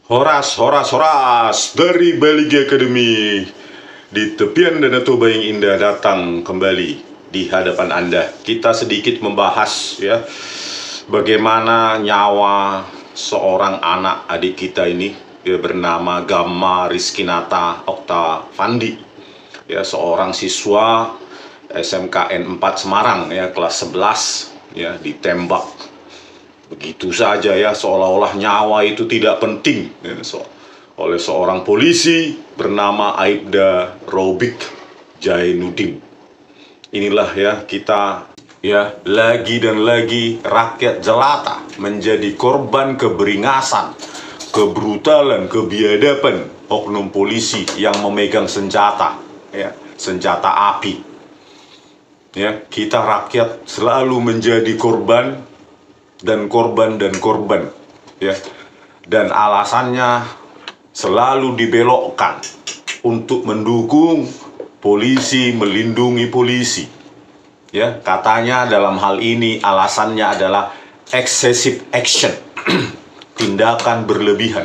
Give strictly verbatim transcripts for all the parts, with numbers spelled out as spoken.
Horas, horas, horas dari Bali Academy. Di tepian Danau Toba yang indah datang kembali di hadapan Anda. Kita sedikit membahas ya bagaimana nyawa seorang anak adik kita ini ya, bernama Gamma Rizkinata Oktavandi ya, seorang siswa S M K N empat Semarang ya, kelas sebelas ya, ditembak begitu saja ya, seolah-olah nyawa itu tidak penting ya, so, oleh seorang polisi bernama Aibda Robik Jainuddin. Inilah ya, kita ya lagi dan lagi rakyat jelata menjadi korban keberingasan, kebrutalan, kebiadaban oknum polisi yang memegang senjata ya, senjata api. Ya, kita rakyat selalu menjadi korban dan korban dan korban ya, dan alasannya selalu dibelokkan untuk mendukung polisi, melindungi polisi ya. Katanya dalam hal ini alasannya adalah excessive action tindakan berlebihan,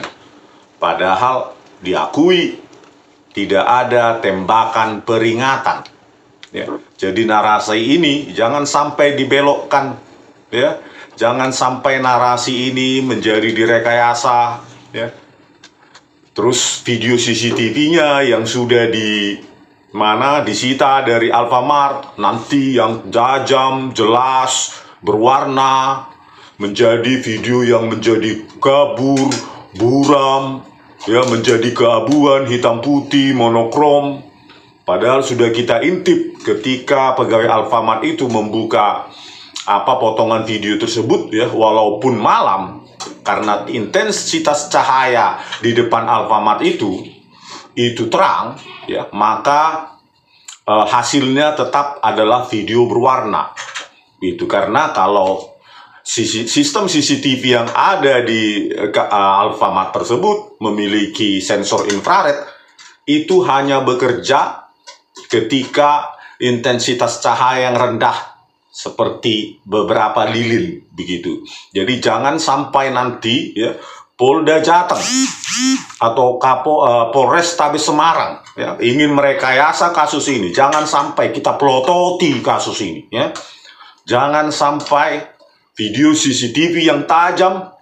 padahal diakui tidak ada tembakan peringatan ya. Jadi narasi ini jangan sampai dibelokkan ya. Jangan sampai narasi ini menjadi direkayasa ya. Terus video C C T V-nya yang sudah di mana disita dari Alfamart nanti yang tajam, jelas, berwarna menjadi video yang menjadi kabur, buram ya, menjadi keabuan, hitam putih, monokrom. Padahal sudah kita intip ketika pegawai Alfamart itu membuka apa potongan video tersebut ya, walaupun malam, karena intensitas cahaya di depan Alfamart itu itu terang ya, maka eh, hasilnya tetap adalah video berwarna. Itu karena kalau sistem C C T V yang ada di uh, Alfamart tersebut memiliki sensor infrared, itu hanya bekerja ketika intensitas cahaya yang rendah seperti beberapa lilin begitu. Jadi jangan sampai nanti ya Polda Jateng atau Kapo uh, Polrestabes Semarang ya ingin merekayasa kasus ini. Jangan sampai kita pelototi kasus ini ya. Jangan sampai video C C T V yang tajam,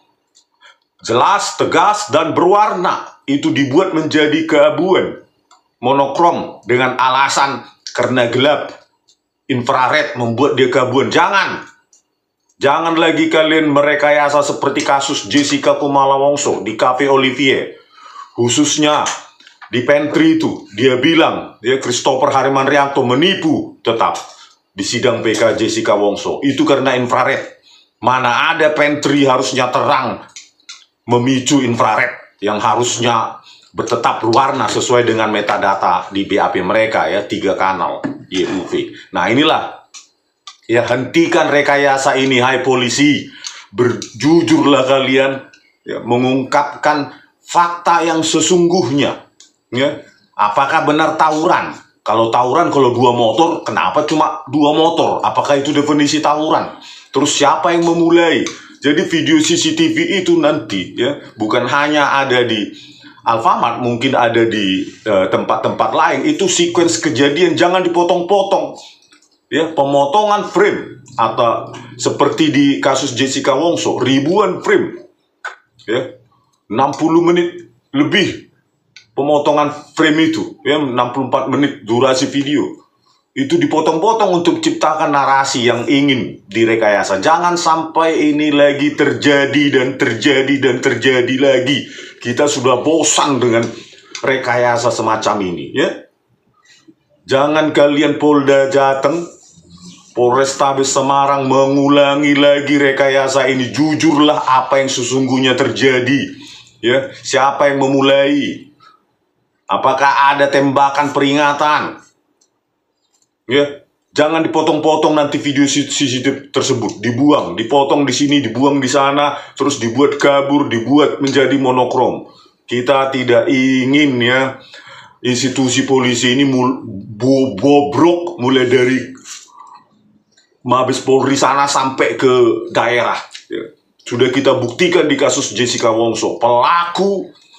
jelas, tegas dan berwarna itu dibuat menjadi keabuan, monokrom dengan alasan karena gelap, infrared membuat dia keabuan. Jangan Jangan lagi kalian merekayasa seperti kasus Jessica Kumala Wongso di Cafe Olivier. Khususnya di pantry itu, dia bilang dia Christopher Harimanrianto menipu tetap di sidang P K Jessica Wongso. Itu karena infrared. Mana ada pantry harusnya terang memicu infrared yang harusnya bertetap berwarna sesuai dengan metadata di B A P mereka ya, tiga kanal Y U V. Nah inilah ya, hentikan rekayasa ini, hai polisi. Berjujurlah kalian ya, mengungkapkan fakta yang sesungguhnya ya. Apakah benar tawuran? Kalau tawuran, kalau dua motor, kenapa cuma dua motor? Apakah itu definisi tawuran? Terus siapa yang memulai? Jadi video C C T V itu nanti ya bukan hanya ada di Alfamart, mungkin ada di tempat-tempat uh, lain. Itu sequence kejadian, jangan dipotong-potong ya, pemotongan frame atau seperti di kasus Jessica Wongso ribuan frame ya, enam puluh menit lebih pemotongan frame itu ya, enam puluh empat menit durasi video itu dipotong-potong untuk ciptakan narasi yang ingin direkayasa. Jangan sampai ini lagi terjadi dan terjadi dan terjadi lagi. Kita sudah bosan dengan rekayasa semacam ini ya. Jangan kalian Polda Jateng, Polrestabes Semarang mengulangi lagi rekayasa ini. Jujurlah apa yang sesungguhnya terjadi ya. Siapa yang memulai? Apakah ada tembakan peringatan ya? Jangan dipotong-potong nanti video C C T V tersebut, dibuang, dipotong di sini, dibuang di sana, terus dibuat kabur, dibuat menjadi monokrom. Kita tidak ingin ya institusi polisi ini bobrok mulai dari Mabes Polri sana sampai ke daerah ya. Sudah kita buktikan di kasus Jessica Wongso, pelaku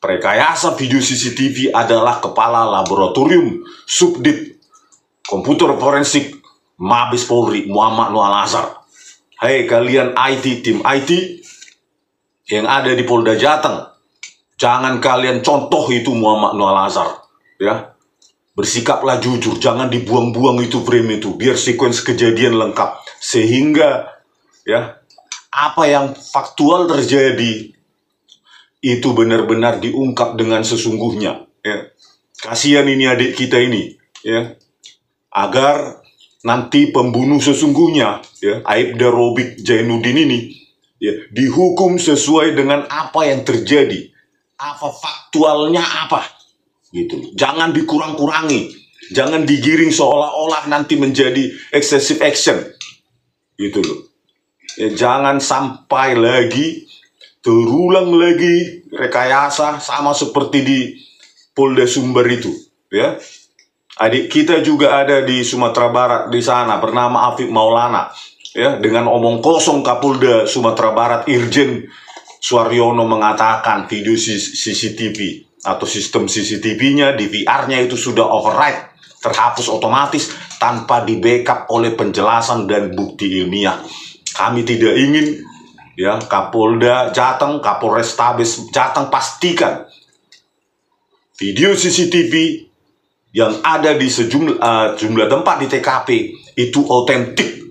Perekayasa video C C T V adalah Kepala Laboratorium Subdit Komputer Forensik Mabes Polri Muhammad Nur Al-Azhar. Hei kalian I T, tim I T yang ada di Polda Jateng, jangan kalian contoh itu Muhammad Nur Al-Azhar, ya. Bersikaplah jujur, jangan dibuang-buang itu frame itu, biar sequence kejadian lengkap, sehingga ya apa yang faktual terjadi itu benar-benar diungkap dengan sesungguhnya. Ya. Kasihan ini adik kita ini, ya, agar nanti pembunuh sesungguhnya, ya, Aibda Robik Jainuddin ini, ya, dihukum sesuai dengan apa yang terjadi, apa faktualnya apa. Gitu. Jangan dikurang-kurangi, jangan digiring seolah-olah nanti menjadi excessive action, gitu loh. Ya, jangan sampai lagi terulang lagi rekayasa sama seperti di Polda Sumber itu, ya. Adik kita juga ada di Sumatera Barat di sana bernama Afif Maulana, ya, dengan omong kosong Kapolda Sumatera Barat Irjen Suaryono mengatakan video C C T V atau sistem C C T V-nya, D V R-nya itu sudah override, terhapus otomatis tanpa di backup oleh penjelasan dan bukti ilmiah. Kami tidak ingin, ya, Kapolda Jateng, Kapolrestabes Jateng pastikan video C C T V yang ada di sejumlah uh, jumlah tempat di T K P itu otentik.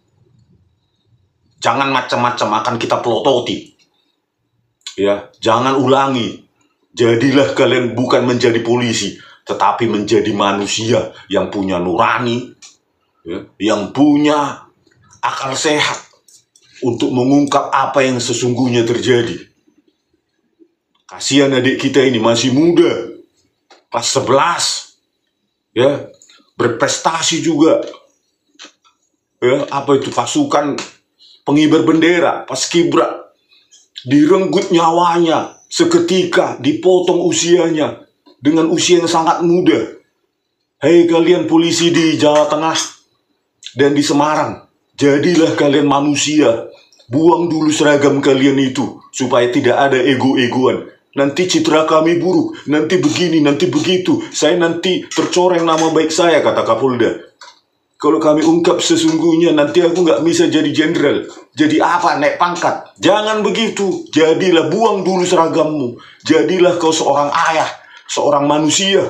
Jangan macam-macam akan kita pelototi, ya, jangan ulangi. Jadilah kalian bukan menjadi polisi, tetapi menjadi manusia yang punya nurani, ya, yang punya akal sehat untuk mengungkap apa yang sesungguhnya terjadi. Kasihan adik kita ini masih muda, kelas sebelas, ya, berprestasi juga, ya, apa itu pasukan pengibar bendera, paskibra, direnggut nyawanya. Seketika dipotong usianya dengan usia yang sangat muda. Hei kalian polisi di Jawa Tengah dan di Semarang, jadilah kalian manusia. Buang dulu seragam kalian itu supaya tidak ada ego-egoan. Nanti citra kami buruk, nanti begini, nanti begitu. Saya nanti tercoreng nama baik saya, kata Kapolda. Kalau kami ungkap sesungguhnya, nanti aku nggak bisa jadi jenderal. Jadi apa? Naik pangkat. Jangan begitu. Jadilah, buang dulu seragammu. Jadilah kau seorang ayah, seorang manusia.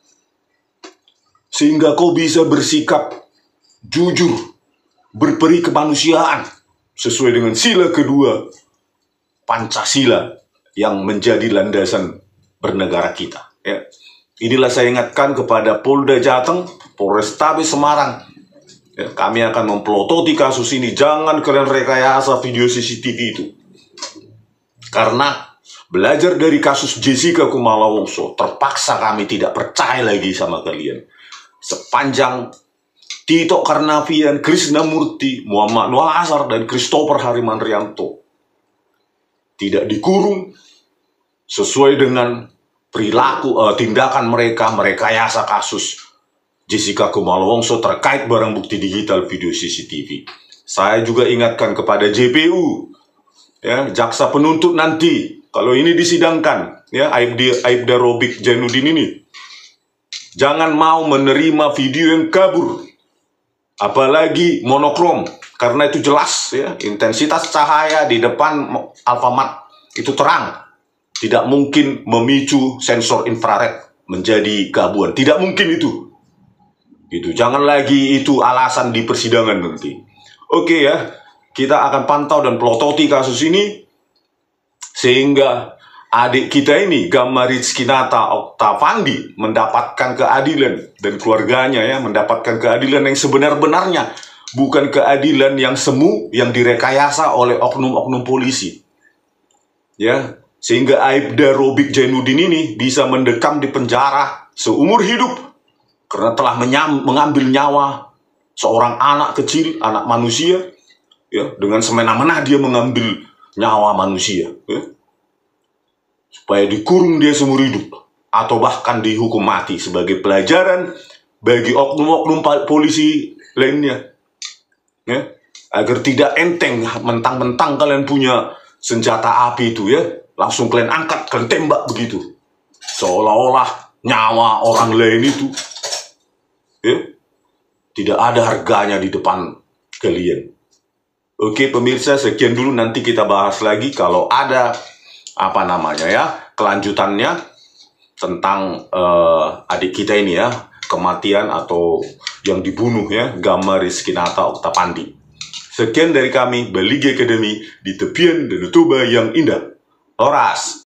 Sehingga kau bisa bersikap jujur, berperi kemanusiaan. Sesuai dengan sila kedua, Pancasila, yang menjadi landasan bernegara kita. Ya. Inilah saya ingatkan kepada Polda Jateng, Polrestabes Semarang. Ya, kami akan mempelototi kasus ini. Jangan kalian rekayasa video C C T V itu. Karena belajar dari kasus Jessica Kumala Wongso, terpaksa kami tidak percaya lagi sama kalian. Sepanjang Tito Karnavian, Krisnamurti, Muhammad Nur Al-Azhar, dan Christopher Harimandrianto tidak dikurung sesuai dengan perilaku uh, tindakan mereka merekayasa kasus Jessica Kumala Wongso terkait barang bukti digital video C C T V. Saya juga ingatkan kepada J P U, ya, jaksa penuntut nanti kalau ini disidangkan, ya, Aibda, Aibda Robik Jainuddin ini, jangan mau menerima video yang kabur, apalagi monokrom, karena itu jelas, ya, intensitas cahaya di depan Alfamart itu terang, tidak mungkin memicu sensor infrared menjadi keabuan, tidak mungkin itu. Gitu. Jangan lagi itu alasan di persidangan nanti. Oke, ya, kita akan pantau dan pelototi kasus ini sehingga adik kita ini, Gama Rizkinata Oktavandi, mendapatkan keadilan dan keluarganya, ya, mendapatkan keadilan yang sebenar-benarnya, bukan keadilan yang semu yang direkayasa oleh oknum-oknum polisi. Ya, sehingga Aibda Robik Jainuddin ini bisa mendekam di penjara seumur hidup karena telah mengambil nyawa seorang anak kecil, anak manusia, ya, dengan semena-mena dia mengambil nyawa manusia, ya, supaya dikurung dia seumur hidup atau bahkan dihukum mati sebagai pelajaran bagi oknum-oknum polisi lainnya, ya, agar tidak enteng mentang-mentang kalian punya senjata api itu, ya, langsung kalian angkat, kalian tembak begitu. Seolah-olah nyawa orang lain itu ya, tidak ada harganya di depan kalian. Oke pemirsa, sekian dulu, nanti kita bahas lagi kalau ada apa namanya ya, kelanjutannya tentang uh, adik kita ini ya, kematian atau yang dibunuh ya, Gama Rizkinata Oktapandi. Sekian dari kami, Baligi Academy di tepian Danau Toba yang indah. Loras!